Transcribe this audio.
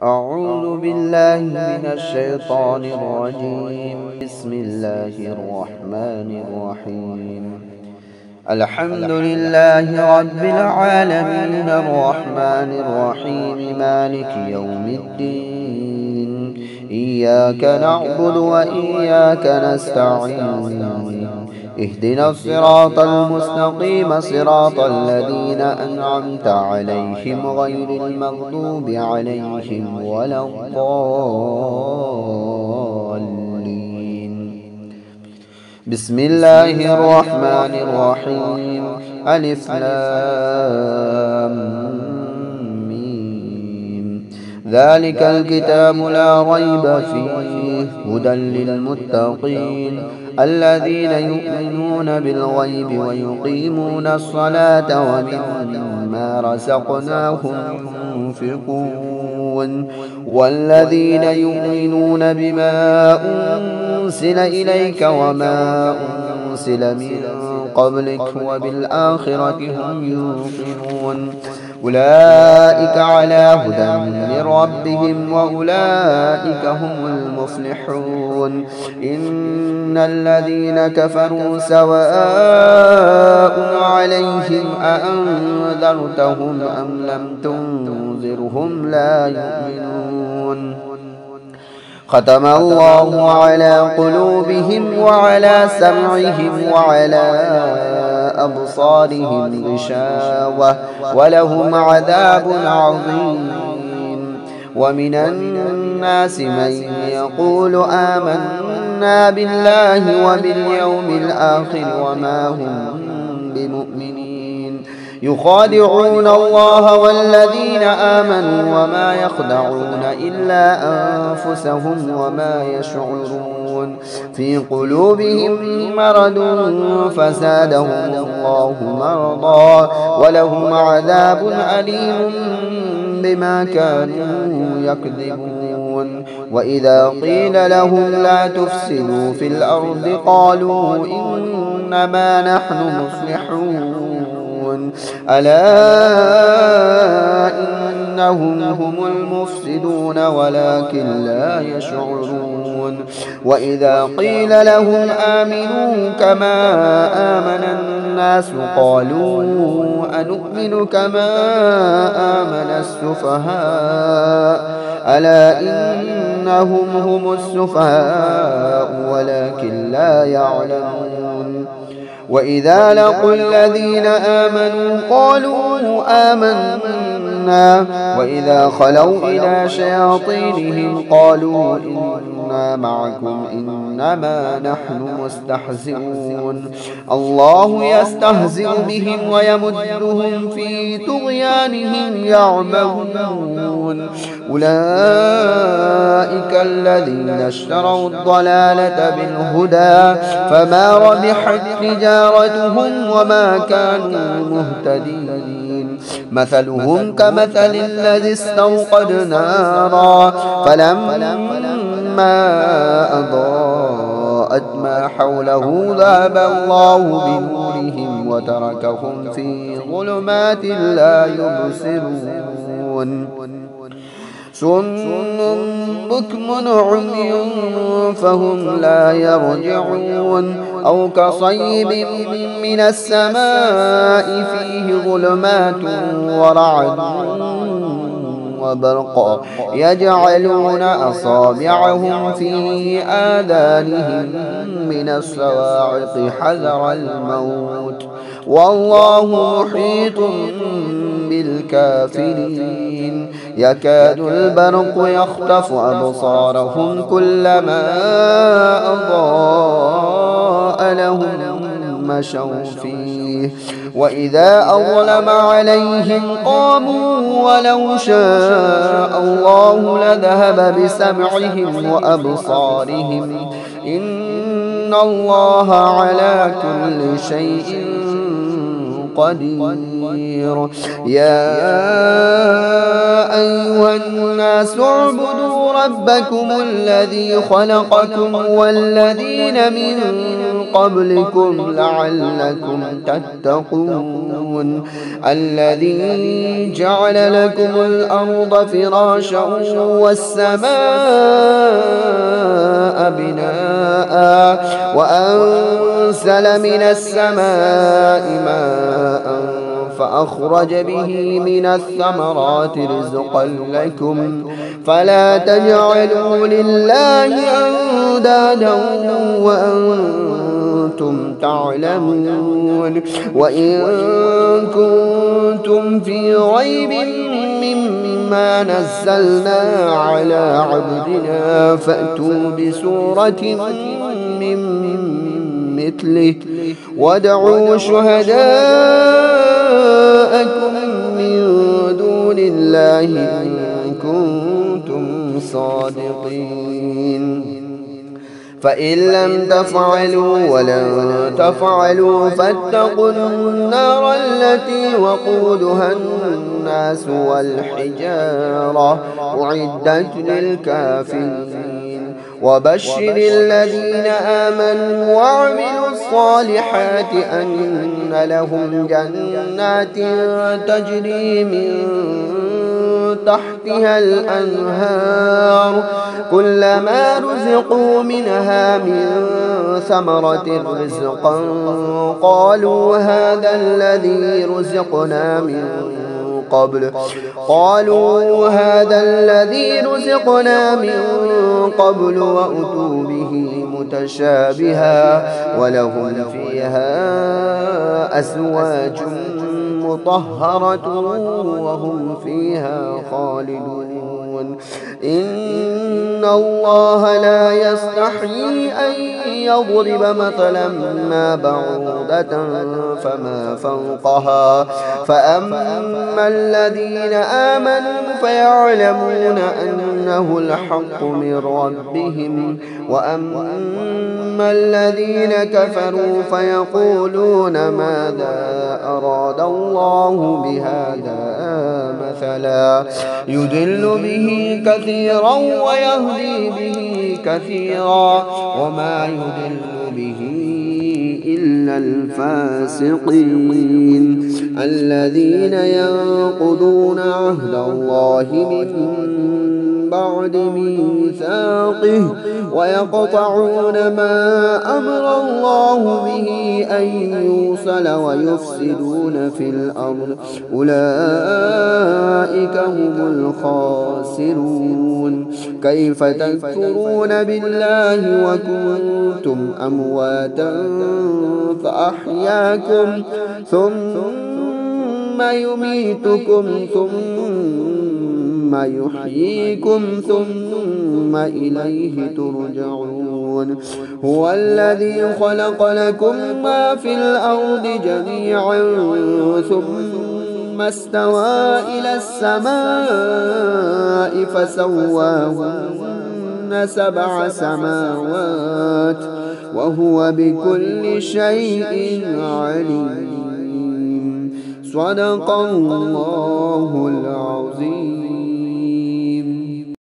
أعوذ بالله من الشيطان الرجيم. بسم الله الرحمن الرحيم. الحمد لله رب العالمين الرحمن الرحيم مالك يوم الدين. إياك نعبد وإياك نستعين. اهدنا الصراط المستقيم صراط الذين أنعمت عليهم غير المغضوب عليهم ولا الضالين. بسم الله الرحمن الرحيم. ألف لام ميم. ذلك الكتاب لا ريب فيه هدى للمتقين الذين يؤمنون بالغيب ويقيمون الصلاة ومما رزقناهم ينفقون والذين يؤمنون بما أنزل إليك وما أنزل من قبلك وبالآخرة هم يوقنون أولئك على هدى من ربهم وأولئك هم المفلحون. إن الذين كفروا سواء عليهم أأنذرتهم أم لم تنذرهم لا يؤمنون. ختم الله على قلوبهم وعلى سمعهم وعلى أبصارهم غشاوة ولهم عذاب عظيم. ومن الناس من يقول آمنا بالله وباليوم الآخر وما هم بمؤمنين يخادعون الله والذين آمنوا وما يخدعون إلا أنفسهم وما يشعرون. في قلوبهم مرض فزادهم الله مرضا ولهم عذاب أليم بما كانوا يكذبون. وإذا قيل لهم لا تفسدوا في الأرض قالوا إنما نحن مصلحون. ألا إنهم هم المفسدون ولكن لا يشعرون. وإذا قيل لهم آمنوا كما آمن الناس قالوا أنؤمن كما آمن السفهاء ألا إنهم هم السفهاء ولكن لا يعلمون. وإذا لقوا الذين آمنوا قالوا آمنا وإذا خلوا إلى شياطينهم قالوا إنا معكم إنما نحن مستهزئون. الله يستهزئ بهم ويمدهم في طغيانهم يعمهون. أولئك الذين اشتروا الضلالة بالهدى فما ربحت تجارتهم وما كانوا مهتدين. مثلهم كمثل الذي استوقد نارا فلما أضاءت ما حوله ذهب الله بنورهم وتركهم في ظلمات لا يبصرون. صم بكم عمي فهم لا يرجعون. أو كصيب من السماء فيه ظلمات ورعد وبرق يجعلون أصابعهم في آذانهم من الصواعق حذر الموت والله محيط بالكافرين. يكاد البرق يخطف أبصارهم كلما أضاء لهم مشوا فيه وإذا أظلم عليهم قاموا ولو شاء الله لذهب بسمعهم وأبصارهم إن الله على كل شيء قدير. يا أيها الناس اعبدوا ربكم الذي خلقكم والذين من قبلكم لعلكم تتقون الذي جعل لكم الأرض فراشا والسماء بناء وأنزل من السماء ماء فأخرج به من الثمرات رزقا لكم فلا تجعلوا لله أندادا وأنتم تعلمون وإن كنتم في ريب مما نزلنا على عبدنا فأتوا بسورة من مثله وادعوا شهداءكم من دون الله إن كنتم صادقين فإن لم تفعلوا ولن تفعلوا فاتقوا النار التي وقودها الناس والحجارة أعدت للكافرين وبشر الذين آمنوا وعملوا الصالحات أن لهم جنات تجري من تحتها الأنهار كلما رزقوا منها من ثمرة رزقا قالوا هذا الذي رزقنا من قبل وأتوا به متشابها ولهم فيها أزواج مطهرة وهم فيها خالدون إن الله لا يستحيي أن يضرب مثلا ما بعوضة فما فوقها فأما الذين آمنوا فيعلمون أنه الحق من ربهم وأما الذين كفروا فيقولون ماذا أراد الله بهذا مثلا يضل به كثيرا ويهدي به كثيرا وما يضل به إلا الفاسقين الذين ينقضون عهد الله من بعد ميثاقه ويقطعون ما أمر الله به أن يوصل ويفسدون في الأرض أولئك هم الخاسرون كيف تكفرون بالله وكنتم أمواتا فأحياكم ثم يميتكم ثم يحييكم ثم إليه ترجعون هو الذي خلق لكم ما في الأرض جميعا ثم استوى إلى السماء فسواهن 7 سماوات وهو بكل شيء عليم صدق الله العظيم.